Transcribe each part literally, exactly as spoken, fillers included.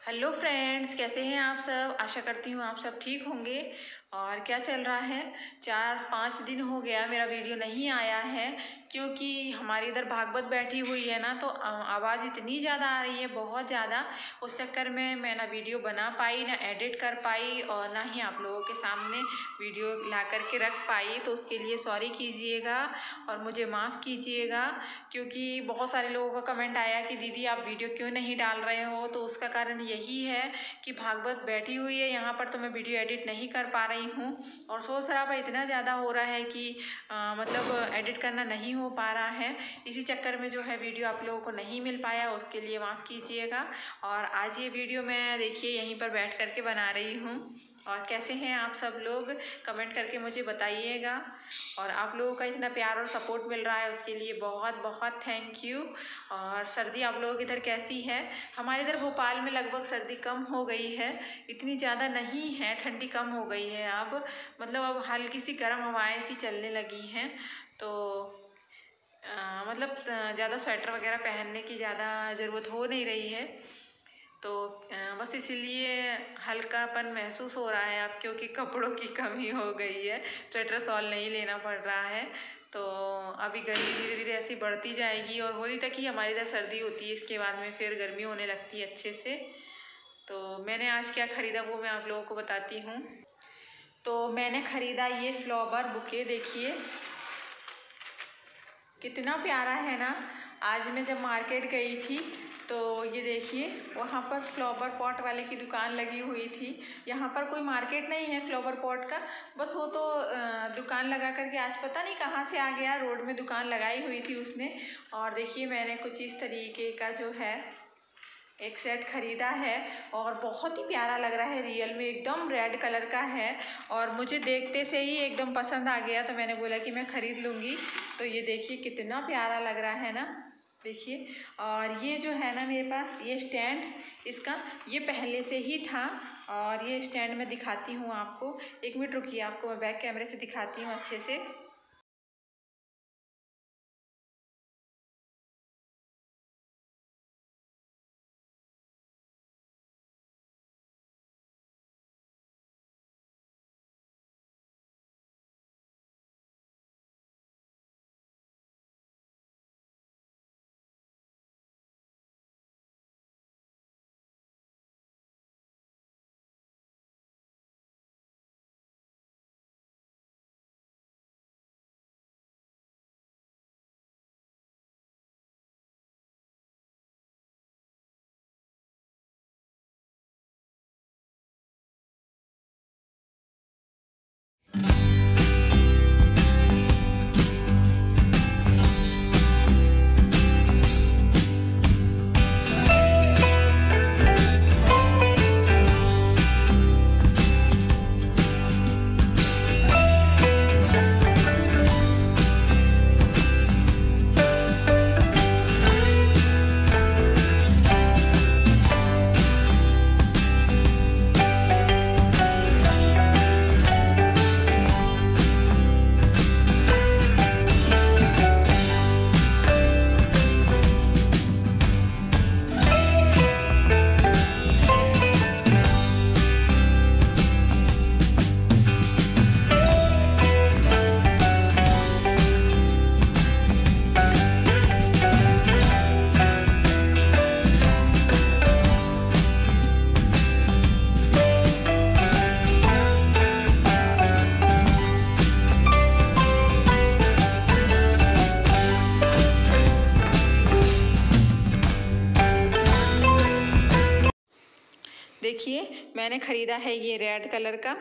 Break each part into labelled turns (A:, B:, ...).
A: Hello friends, कैसे हैं आप सब। आशा करती हूँ आप सब ठीक होंगे। और क्या चल रहा है, चार पाँच दिन हो गया मेरा वीडियो नहीं आया है क्योंकि हमारी इधर भागवत बैठी हुई है ना, तो आवाज़ इतनी ज़्यादा आ रही है, बहुत ज़्यादा। उस चक्कर में मैं ना वीडियो बना पाई, ना एडिट कर पाई और ना ही आप लोगों के सामने वीडियो ला कर के रख पाई। तो उसके लिए सॉरी कीजिएगा और मुझे माफ़ कीजिएगा, क्योंकि बहुत सारे लोगों का कमेंट आया कि दीदी आप वीडियो क्यों नहीं डाल रहे हो। तो उसका कारण यही है कि भागवत बैठी हुई है यहाँ पर, तो मैं वीडियो एडिट नहीं कर पा रही हूँ। और शोर शराबा इतना ज़्यादा हो रहा है कि आ, मतलब एडिट करना नहीं हो पा रहा है। इसी चक्कर में जो है वीडियो आप लोगों को नहीं मिल पाया, उसके लिए माफ़ कीजिएगा। और आज ये वीडियो मैं देखिए यहीं पर बैठ कर के बना रही हूँ। और कैसे हैं आप सब लोग, कमेंट करके मुझे बताइएगा। और आप लोगों का इतना प्यार और सपोर्ट मिल रहा है, उसके लिए बहुत बहुत थैंक यू। और सर्दी आप लोगों की इधर कैसी है। हमारे इधर भोपाल में लगभग सर्दी कम हो गई है, इतनी ज़्यादा नहीं है, ठंडी कम हो गई है अब। मतलब अब हल्की सी गर्म हवाएं सी चलने लगी हैं। तो आ, मतलब ज़्यादा स्वेटर वगैरह पहनने की ज़्यादा ज़रूरत हो नहीं रही है। तो बस इसीलिए हल्कापन महसूस हो रहा है अब, क्योंकि कपड़ों की कमी हो गई है, स्वेटर शॉल नहीं लेना पड़ रहा है। तो अभी गर्मी धीरे धीरे ऐसी बढ़ती जाएगी और होली तक ही हमारी इधर सर्दी होती है, इसके बाद में फिर गर्मी होने लगती है अच्छे से। तो मैंने आज क्या ख़रीदा वो मैं आप लोगों को बताती हूँ। तो मैंने ख़रीदा ये फ्लावर बुके, देखिए कितना प्यारा है ना। आज मैं जब मार्केट गई थी तो ये देखिए वहाँ पर फ्लावर पॉट वाले की दुकान लगी हुई थी। यहाँ पर कोई मार्केट नहीं है फ्लावर पॉट का, बस वो तो दुकान लगा करके आज पता नहीं कहाँ से आ गया, रोड में दुकान लगाई हुई थी उसने। और देखिए मैंने कुछ इस तरीके का जो है एक सेट ख़रीदा है और बहुत ही प्यारा लग रहा है, रियल में एकदम रेड कलर का है। और मुझे देखते से ही एकदम पसंद आ गया, तो मैंने बोला कि मैं ख़रीद लूँगी। तो ये देखिए कितना प्यारा लग रहा है ना, देखिए। और ये जो है ना मेरे पास ये स्टैंड, इसका ये पहले से ही था। और ये स्टैंड मैं दिखाती हूँ आपको, एक मिनट रुकिए, आपको मैं बैक कैमरे से दिखाती हूँ अच्छे से। देखिए मैंने ख़रीदा है ये रेड कलर का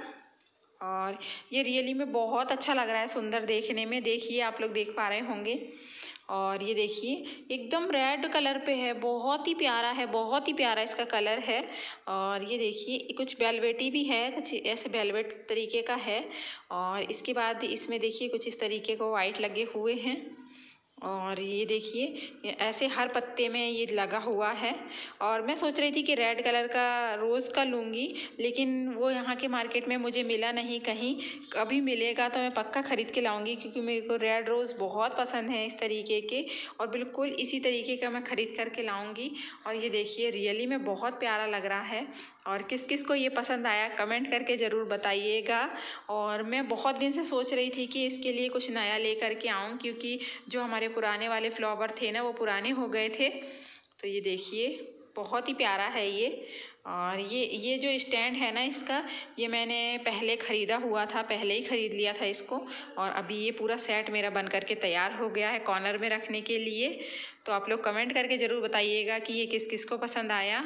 A: और ये रियली में बहुत अच्छा लग रहा है, सुंदर देखने में। देखिए आप लोग देख पा रहे होंगे। और ये देखिए एकदम रेड कलर पे है, बहुत ही प्यारा है, बहुत ही प्यारा इसका कलर है। और ये देखिए कुछ वेलवेटी भी है, कुछ ऐसे वेलवेट तरीके का है। और इसके बाद इसमें देखिए कुछ इस तरीके को वाइट लगे हुए हैं। और ये देखिए ऐसे हर पत्ते में ये लगा हुआ है। और मैं सोच रही थी कि रेड कलर का रोज़ का लूँगी, लेकिन वो यहाँ के मार्केट में मुझे मिला नहीं कहीं। कभी मिलेगा तो मैं पक्का ख़रीद के लाऊँगी, क्योंकि मेरे को रेड रोज़ बहुत पसंद है इस तरीके के, और बिल्कुल इसी तरीके का मैं ख़रीद करके लाऊँगी। और ये देखिए रियली में बहुत प्यारा लग रहा है। और किस किस को ये पसंद आया कमेंट करके ज़रूर बताइएगा। और मैं बहुत दिन से सोच रही थी कि इसके लिए कुछ नया ले करके आऊँ, क्योंकि जो हमारे पुराने वाले फ्लावर थे ना वो पुराने हो गए थे। तो ये देखिए बहुत ही प्यारा है ये। और ये ये जो स्टैंड है ना इसका, ये मैंने पहले ख़रीदा हुआ था, पहले ही ख़रीद लिया था इसको। और अभी ये पूरा सेट मेरा बन करके तैयार हो गया है कॉर्नर में रखने के लिए। तो आप लोग कमेंट करके ज़रूर बताइएगा कि ये किस किस को पसंद आया।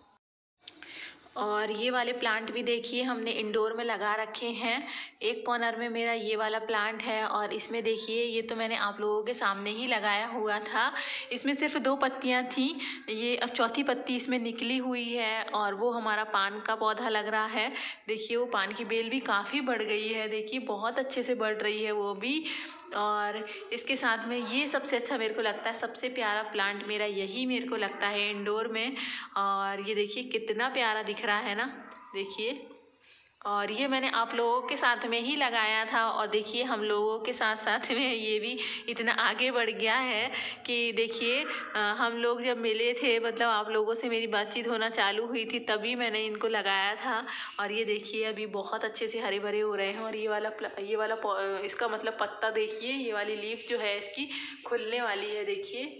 A: और ये वाले प्लांट भी देखिए हमने इंडोर में लगा रखे हैं। एक कॉर्नर में मेरा ये वाला प्लांट है, और इसमें देखिए ये तो मैंने आप लोगों के सामने ही लगाया हुआ था। इसमें सिर्फ दो पत्तियां थी, ये अब चौथी पत्ती इसमें निकली हुई है। और वो हमारा पान का पौधा लग रहा है। देखिए वो पान की बेल भी काफ़ी बढ़ गई है, देखिए बहुत अच्छे से बढ़ रही है वो भी। और इसके साथ में ये सबसे अच्छा मेरे को लगता है, सबसे प्यारा प्लांट मेरा यही मेरे को लगता है इंडोर में। और ये देखिए कितना प्यारा दिख रहा है ना, देखिए। और ये मैंने आप लोगों के साथ में ही लगाया था। और देखिए हम लोगों के साथ साथ में ये भी इतना आगे बढ़ गया है कि देखिए हम लोग जब मिले थे, मतलब आप लोगों से मेरी बातचीत होना चालू हुई थी, तभी मैंने इनको लगाया था। और ये देखिए अभी बहुत अच्छे से हरे भरे हो रहे हैं। और ये वाला ये वाला इसका मतलब पत्ता देखिए, ये वाली लीफ जो है इसकी खुलने वाली है, देखिए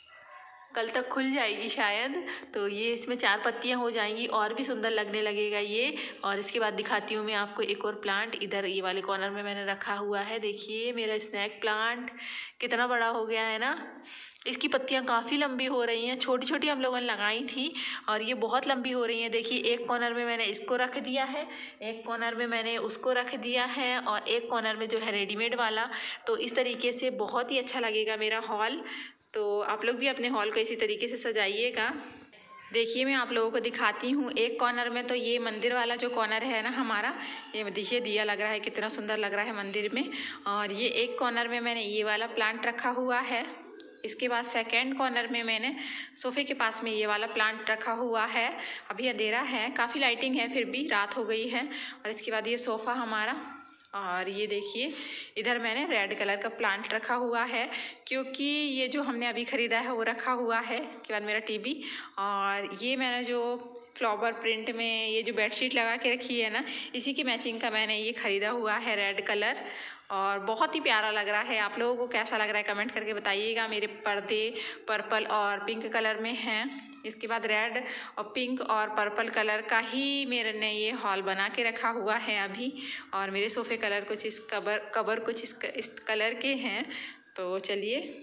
A: कल तक खुल जाएगी शायद। तो ये इसमें चार पत्तियां हो जाएंगी और भी सुंदर लगने लगेगा ये। और इसके बाद दिखाती हूँ मैं आपको एक और प्लांट, इधर ये वाले कॉर्नर में मैंने रखा हुआ है। देखिए मेरा स्नैक प्लांट कितना बड़ा हो गया है ना। इसकी पत्तियां काफ़ी लंबी हो रही हैं, छोटी छोटी हम लोगों ने लगाई थी और ये बहुत लंबी हो रही हैं। देखिए एक कॉर्नर में मैंने इसको रख दिया है, एक कॉर्नर में मैंने उसको रख दिया है, और एक कॉर्नर में जो है रेडीमेड वाला। तो इस तरीके से बहुत ही अच्छा लगेगा मेरा हॉल। तो आप लोग भी अपने हॉल को इसी तरीके से सजाइएगा। देखिए मैं आप लोगों को दिखाती हूँ। एक कॉर्नर में तो ये मंदिर वाला जो कॉर्नर है ना हमारा, ये देखिए दिया लग रहा है, कितना सुंदर लग रहा है मंदिर में। और ये एक कॉर्नर में मैंने ये वाला प्लांट रखा हुआ है। इसके बाद सेकंड कॉर्नर में मैंने सोफ़े के पास में ये वाला प्लांट रखा हुआ है। अभी अंधेरा है, काफ़ी लाइटिंग है, फिर भी रात हो गई है। और इसके बाद ये सोफ़ा हमारा, और ये देखिए इधर मैंने रेड कलर का प्लांट रखा हुआ है, क्योंकि ये जो हमने अभी ख़रीदा है वो रखा हुआ है। इसके बाद मेरा टीवी, और ये मैंने जो फ्लावर प्रिंट में ये जो बेडशीट लगा के रखी है ना, इसी की मैचिंग का मैंने ये ख़रीदा हुआ है रेड कलर, और बहुत ही प्यारा लग रहा है। आप लोगों को कैसा लग रहा है कमेंट करके बताइएगा। मेरे पर्दे पर्पल और पिंक कलर में हैं। इसके बाद रेड और पिंक और पर्पल कलर का ही मेरे ने ये हॉल बना के रखा हुआ है अभी। और मेरे सोफ़े कलर कुछ इस कवर कवर कुछ इस, इस कलर के हैं। तो चलिए,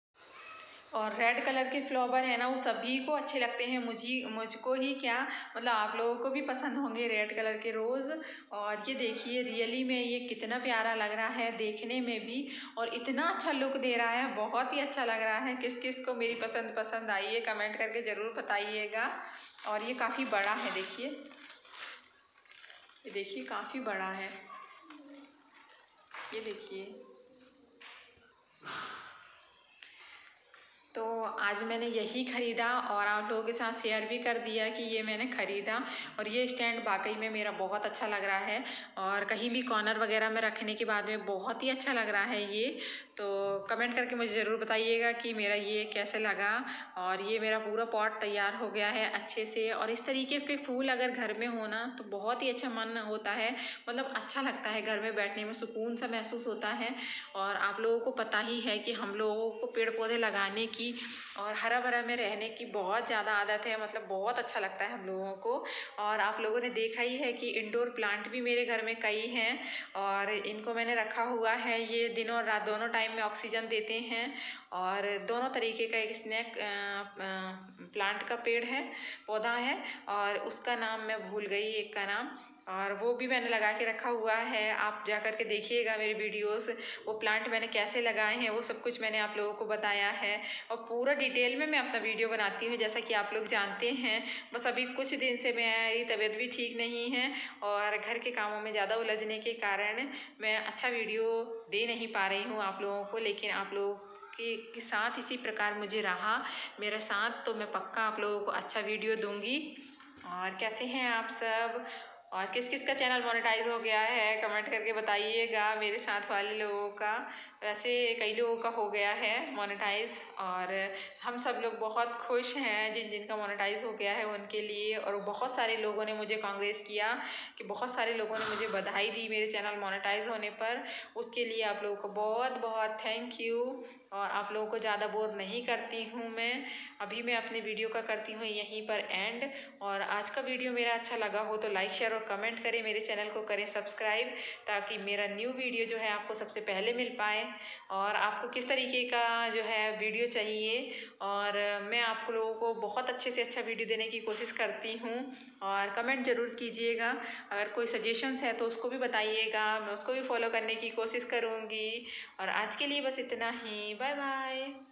A: और रेड कलर के फ्लावर है ना वो सभी को अच्छे लगते हैं, मुझी मुझको ही क्या, मतलब आप लोगों को भी पसंद होंगे रेड कलर के रोज़। और ये देखिए रियली में ये कितना प्यारा लग रहा है देखने में भी, और इतना अच्छा लुक दे रहा है, बहुत ही अच्छा लग रहा है। किस किस को मेरी पसंद पसंद आई है कमेंट करके ज़रूर बताइएगा। और ये काफ़ी बड़ा है, देखिए ये देखिए काफ़ी बड़ा है, ये देखिए। तो आज मैंने यही ख़रीदा और आप लोगों के साथ शेयर भी कर दिया कि ये मैंने ख़रीदा। और ये स्टैंड वाकई में मेरा बहुत अच्छा लग रहा है, और कहीं भी कॉर्नर वगैरह में रखने के बाद में बहुत ही अच्छा लग रहा है ये। तो कमेंट करके मुझे ज़रूर बताइएगा कि मेरा ये कैसे लगा। और ये मेरा पूरा पॉट तैयार हो गया है अच्छे से। और इस तरीके के फूल अगर घर में हो ना तो बहुत ही अच्छा मन होता है, मतलब अच्छा लगता है, घर में बैठने में सुकून सा महसूस होता है। और आप लोगों को पता ही है कि हम लोगों को पेड़ पौधे लगाने की और हरा भरा में रहने की बहुत ज़्यादा आदत है, मतलब बहुत अच्छा लगता है हम लोगों को। और आप लोगों ने देखा ही है कि इंडोर प्लांट भी मेरे घर में कई हैं, और इनको मैंने रखा हुआ है। ये दिन और रात दोनों टाइम में ऑक्सीजन देते हैं, और दोनों तरीके का एक स्नैक प्लांट का पेड़ है, पौधा है, और उसका नाम मैं भूल गई एक का नाम, और वो भी मैंने लगा के रखा हुआ है। आप जा कर के देखिएगा मेरे वीडियोस, वो प्लांट मैंने कैसे लगाए हैं वो सब कुछ मैंने आप लोगों को बताया है। और पूरा डिटेल में मैं अपना वीडियो बनाती हूँ, जैसा कि आप लोग जानते हैं। बस अभी कुछ दिन से मेरी तबीयत भी ठीक नहीं है, और घर के कामों में ज़्यादा उलझने के कारण मैं अच्छा वीडियो दे नहीं पा रही हूँ आप लोगों को। लेकिन आप लोग आपके के साथ इसी प्रकार मुझे रहा मेरा साथ, तो मैं पक्का आप लोगों को अच्छा वीडियो दूंगी। और कैसे हैं आप सब, और किस किस का चैनल मोनेटाइज हो गया है कमेंट करके बताइएगा। मेरे साथ वाले लोगों का, वैसे कई लोगों का हो गया है मोनेटाइज, और हम सब लोग बहुत खुश हैं जिन जिन का मोनेटाइज हो गया है उनके लिए। और बहुत सारे लोगों ने मुझे कांग्रेस किया, कि बहुत सारे लोगों ने मुझे बधाई दी मेरे चैनल मोनेटाइज होने पर। उसके लिए आप लोगों को बहुत बहुत थैंक यू। और आप लोगों को ज़्यादा बोर नहीं करती हूँ मैं, अभी मैं अपने वीडियो का करती हूँ यहीं पर एंड। और आज का वीडियो मेरा अच्छा लगा हो तो लाइक शेयर और कमेंट करें, मेरे चैनल को करें सब्सक्राइब, ताकि मेरा न्यू वीडियो जो है आपको सबसे पहले मिल पाए। और आपको किस तरीके का जो है वीडियो चाहिए, और मैं आप लोगों को बहुत अच्छे से अच्छा वीडियो देने की कोशिश करती हूँ। और कमेंट ज़रूर कीजिएगा, अगर कोई सजेशंस है तो उसको भी बताइएगा, मैं उसको भी फॉलो करने की कोशिश करूँगी। और आज के लिए बस इतना ही, बाय बाय।